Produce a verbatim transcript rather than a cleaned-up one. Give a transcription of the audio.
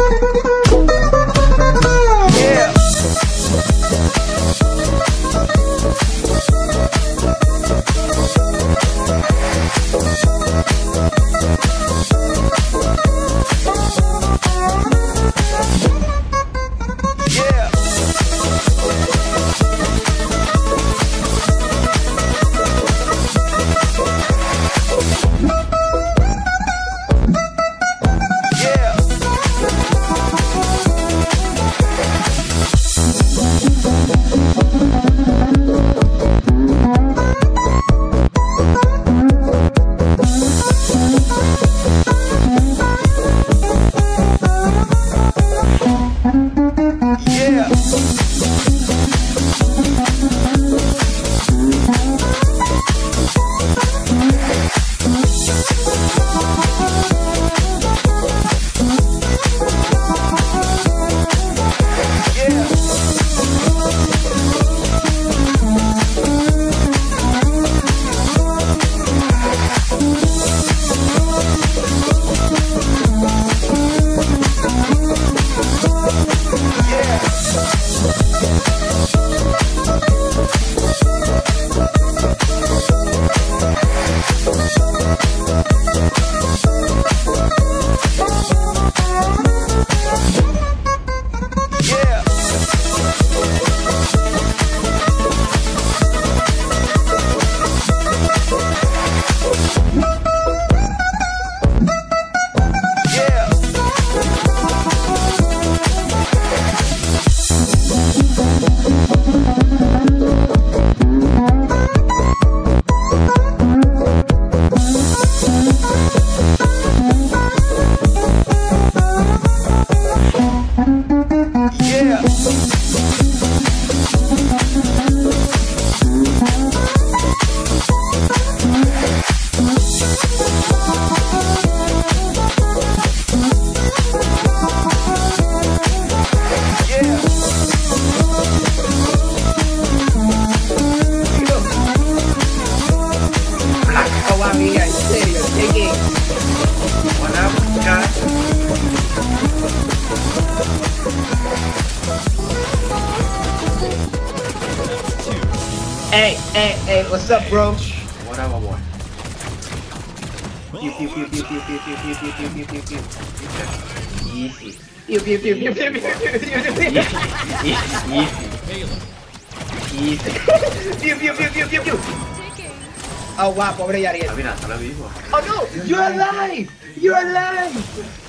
Hey, hey, hey, what's up, bro? What up, my boy? Pew, pew, pew, pew, pew, pew, pew, pew, pew, pew, pew, pew, pew. Easy. Pew, pew, pew, pew, pew, pew, pew, pew, pew. Easy. Pew, pew, pew, pew, pew, pew. Oh, wow, pobre Yariel. Ah, mira, está lo mismo. Oh, no, you're alive! You're alive!